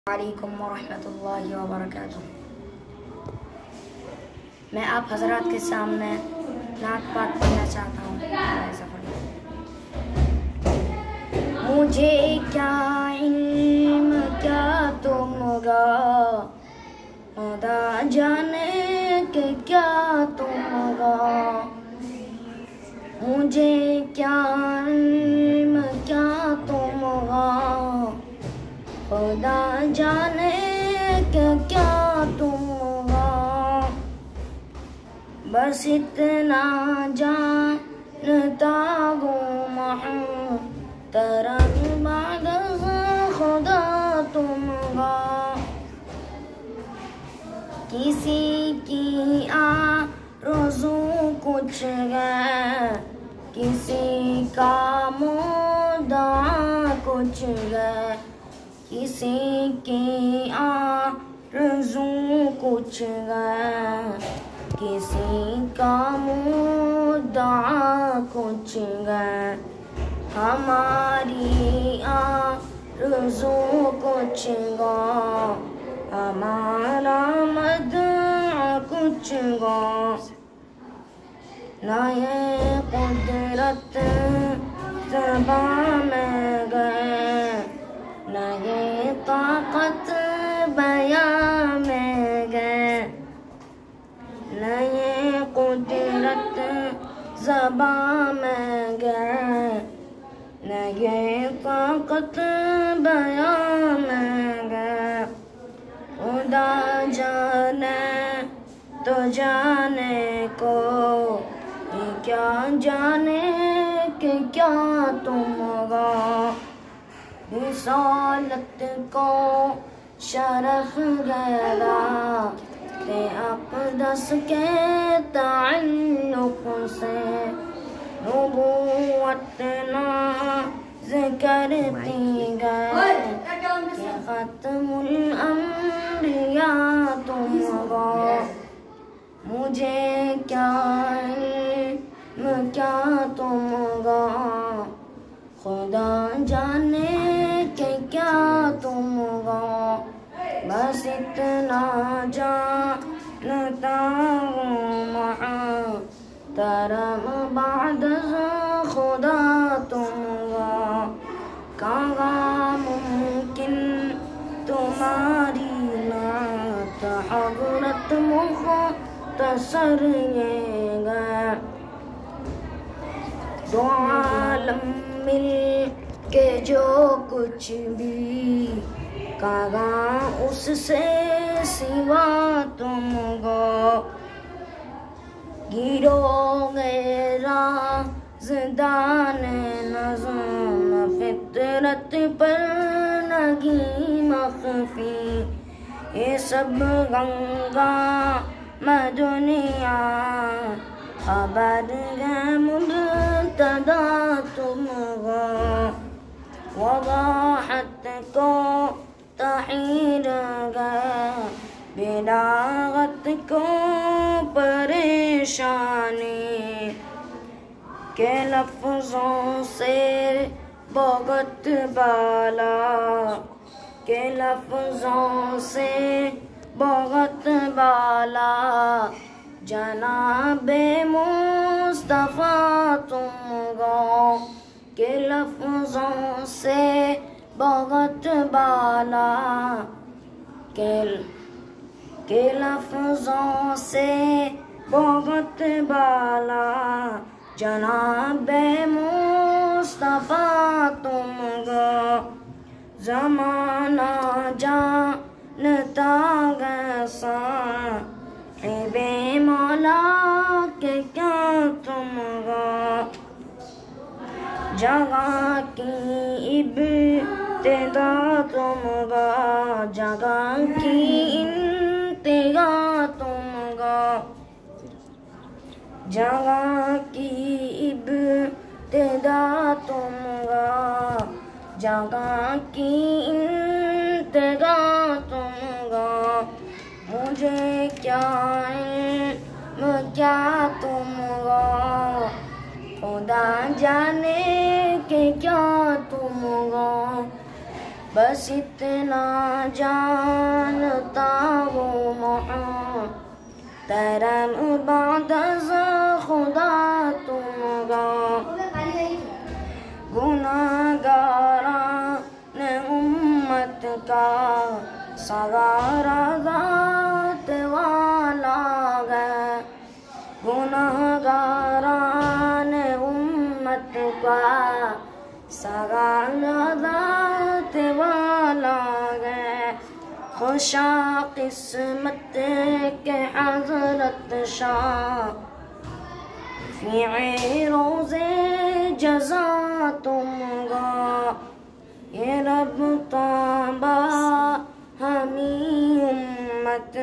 वालेकुम वरहमतुल्लाहि वबरकातुह। मैं आप हजरात के सामने नात पाक पढ़ना चाहता हूँ। मुझे क्या इल्म क्या तुमगा, खुदा जाने के क्या तुमगा। मुझे क्या इल्म क्या तुमगा, खुदा जाने के क्या तुमगा। बस इतना जानता हूँ मोहतरम बाद खुदा तुमगा। किसी की आरज़ू कुछ है, किसी का मुद्दा कुछ है। किसी की आरज़ू कुछ है, किसी का मुद्दा कुछ है। हमारी आरज़ू कुछ गा, हमारा मदह कुछ गा। ना ये कुदरत ज़बां में गए, ना ये ताकत बयां में गए। ना ये कुदरत ज़बां में गए, ना ये ताकत बयां में गए। खुदा जाने तो जाने को, ये क्या जाने कि क्या तुमगा। रिसालत को शरफ गैरा ते अक़दस के ताल्लुक़ से, नबूवत नाज़ करती गए कि ख़त्मुल अंबिया तुमगा। मुझे क्या इल्म क्या तुमगा, खुदा जाने के क्या तुमगा। बस इतना जानता हूँ मोहतरम बाद खुदा तुमगा। कहाँ मुमकिन तुम्हारी नात हज़रत मुख़्तसर ये गए। दो आलम मिल के जो कुछ भी कहा, उससे सिवा तुमको। गिरोगे राज़दान नज़्म फितरत पर नहीं मख़फ़ी। ये सब गंगा दुनिया खबर है मुब्तदा तुमगा। वज़ाहत को तहीर गए, बिलागत को परेशानी। के लफ्ज़ों से बहुत बाला, के लफ्ज़ों से बहुत बाला। जनाबे मुस्तफ़ा तुमगा, के लफ्ज़ों से बहुत बाला। के लफ्ज़ों से बहुत बाला। जनाबे मुस्तफ़ा तुमगा। ज़माना जानता गैसा बे मौला के क्या तुमगा। जगह की इब्तिदा तुमगा, जगह की इंतहा तुमगा। जगह की इब्तिदा तुमगा, जगह की इंतहा तुमगा। मुझे क्या इल्म क्या तुमगा, खुदा जाने के क्या तुमगा। बस इतना जानता हूँ मोहतरम बाद खुदा तुमगा गुनाहगारान उम्मत का सगारा ज़ात वाला है। गुनाहगारान उम्मत का सगारा ज़ात वाला है। खुशा किस्मत के हज़रत शाह फ़ी रोज़े जज़ा तुमगा। ये रब तौबा हमी उम्मत,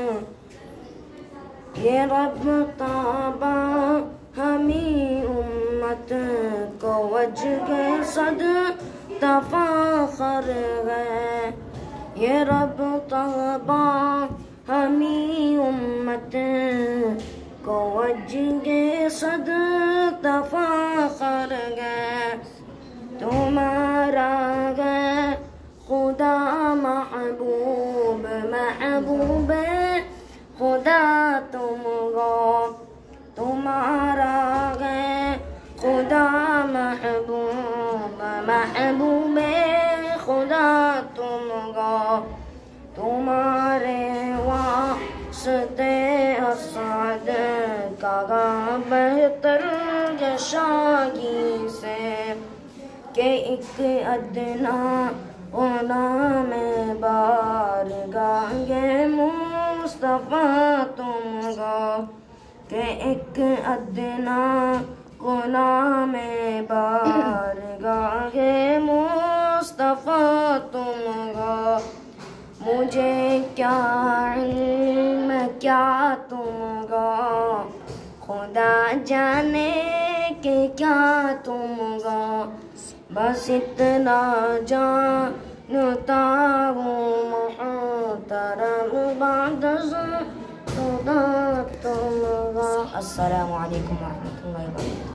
ये रब तौबा हमी उम्मत को वजह सद तफ़ाखर है। ये रब तौबा हमी उम्मत को वजह सद तफ़ाखर है। तुम्हारा है खुदा महबूब महबूब खुदा तुमको। तुम्हारा है खुदा महबूब महबूब खुदा तुमको। तुम्हारे वास्ते असद का बेहतर शागी से के एक अदना ओना में बारगाहे मुस्तफ़ा तुमगा। के एक अदना कोना में बारगाहे मुस्तफ़ा तुमगा। मुझे क्या इल्म क्या तुमगा, खुदा जाने के क्या तुमगा। बस इतना जानता हूँ मोहतरम बाद खुदा तुमगा। अस्सलामु अलैकुम व रहमतुल्लाहि व बरकातुहू।